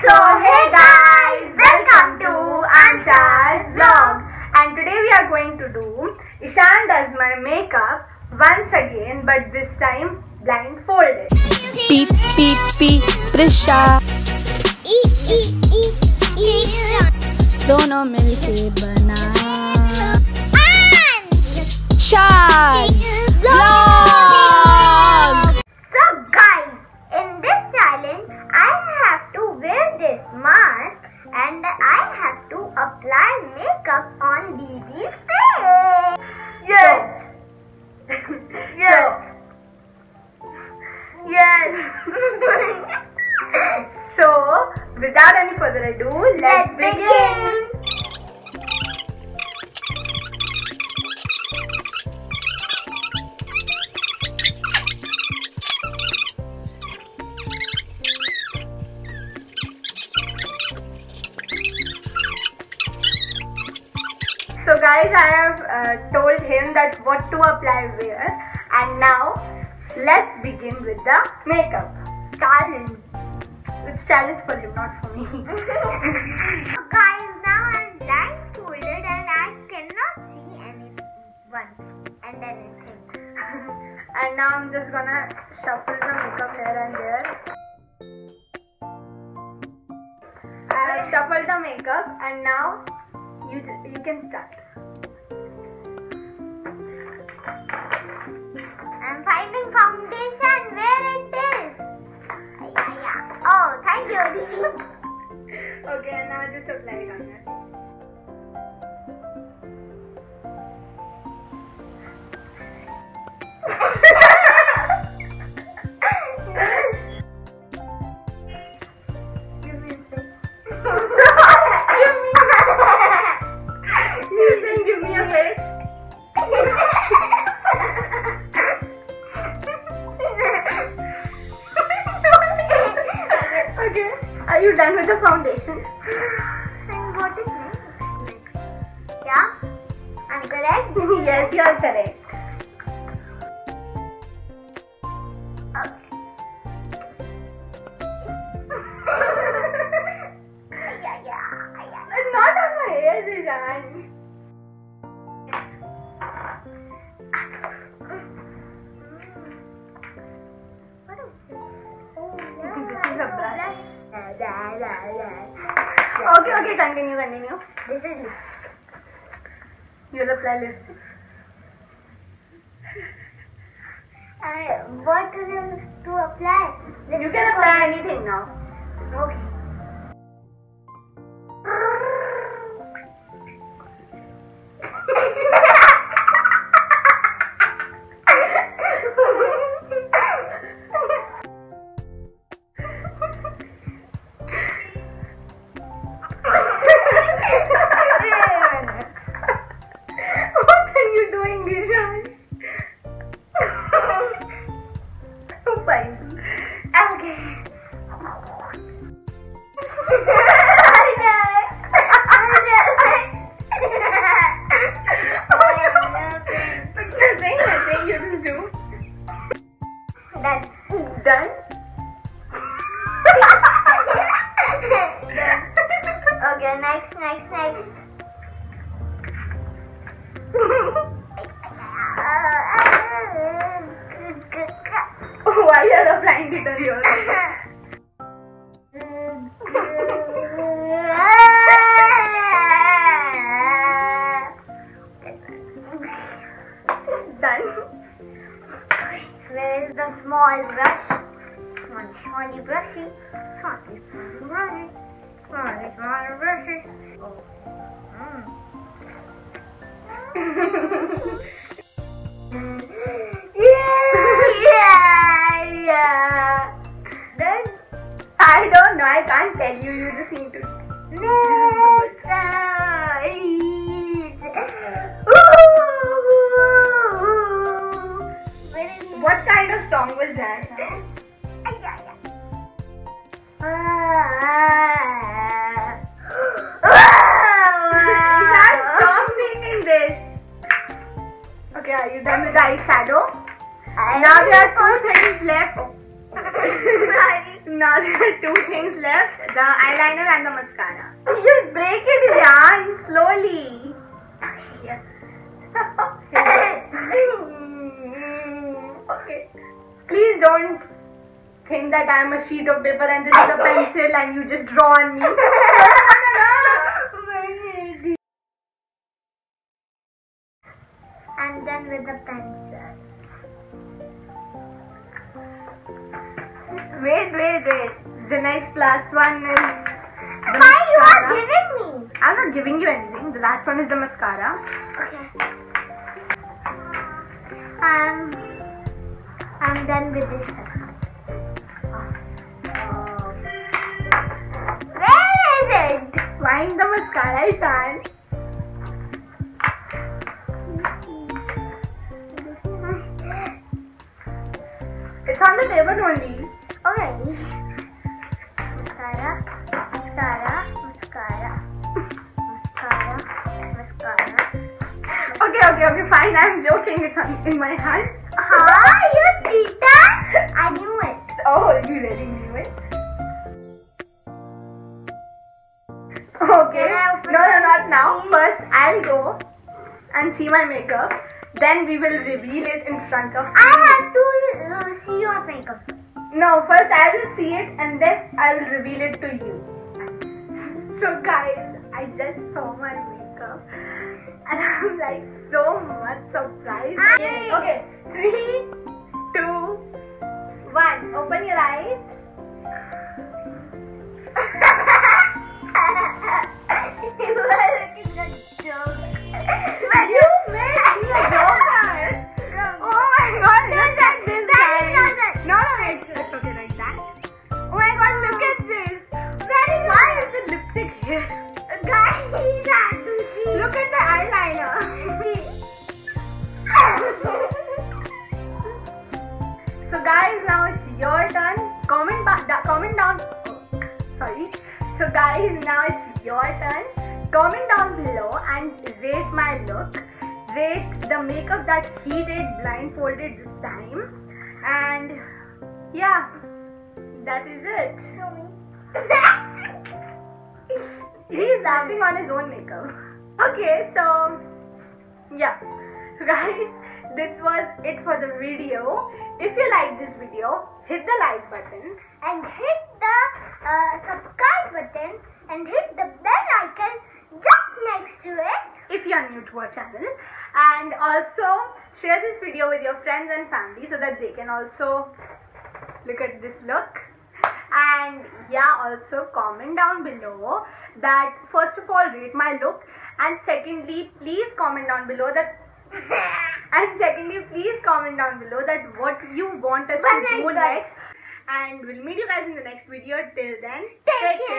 So hey guys, welcome to Ansha's vlog, and today we are going to do Ishan does my makeup once again, but this time blindfolded. Beep beep beep Prisha दोनों मिलके बना शान vlog. So guys, in this challenge I have to wear this mask and I have to apply makeup on Didi's face. Yes. Yes. So without any further ado, let's begin. So guys, I have told him that what to apply where, and now let's begin with the makeup challenge. It's challenge for him, not for me. Guys, now I'm blindfolded and I cannot see anyone and anything. And now I'm just gonna shuffle the makeup here and there. I have shuffled the makeup, and now you can start. I'm finding foundation where it is. Oh, thank you, Didi. Okay, now just apply it on your face. Give me a face. Okay, are you done with the foundation? And what is next? Yeah? I'm correct? Yes, you are correct. Not on my hair, Ishan. What is this? Oh, yeah. This is a brush. Yeah. Okay, continue. This is lipstick. You'll apply lipstick. What to apply? You can apply anything now. Okay. What are you doing, Ishan? Fine. Okay. Nothing, you just do. Done. Done? Okay, next. Why are you applying it on yours? Done? Where is the small brush? Small brushy. Oh. Yeah. Then I don't know, I can't tell you, you just need to. next. What kind of song was that? Ishan, stop singing this. Okay, are you done with the eyeshadow? Now there are two things left. now there are two things left, the eyeliner and the mascara. You'll break it, Jan, slowly. Yeah. Okay. Please don't think that I am a sheet of paper and this is a pencil and you just draw on me. And then with the pencil. Wait. The next last one is the Why you are mascara. giving me? I'm not giving you anything. The last one is the mascara. Okay. I'm done with this chakras. Where is it? Find the mascara, Ishan. It's on the table only. Okay. Mascara. Okay, fine. I'm joking. It's in my hand. You cheater! I knew it. Oh, you really knew it? Okay. Can I open No, it, not now. please? First, I'll go and see my makeup. Then we will reveal it in front of I you. have to see your makeup. No, first I will see it and then I will reveal it to you. So guys, I just saw my makeup and I'm like so much surprised. Okay, 3, 2, 1. Open your eyes. You are looking a joke. You made me a joker. Oh my god, look at this guy. No, it's okay like that. Oh my god, look at this. Why is the lipstick here? Guys, have to see. Look at the eyeliner. So guys, now it's your turn. Comment down. Sorry. So guys, now it's your turn. Comment down below and rate my look. Rate the makeup that he did blindfolded this time. And yeah, that is it. Show me. He's laughing on his own makeup. Okay, so yeah. So guys, this was it for the video. If you like this video, hit the like button And hit the subscribe button and hit the bell icon just next to it. if you are new to our channel. And also share this video with your friends and family so that they can also look at this look. And yeah, also comment down below that first of all rate my look, and secondly please comment down below that what you want us to do next. And we'll meet you guys in the next video. Till then, take care.